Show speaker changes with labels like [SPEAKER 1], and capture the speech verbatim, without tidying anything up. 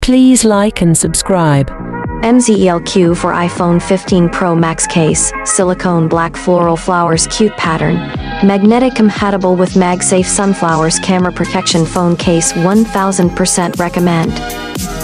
[SPEAKER 1] Please like and subscribe.
[SPEAKER 2] M Z E L Q for iPhone fifteen Pro Max case, silicone black floral flowers cute pattern, magnetic compatible with MagSafe sunflowers camera protection phone case one thousand percent recommend.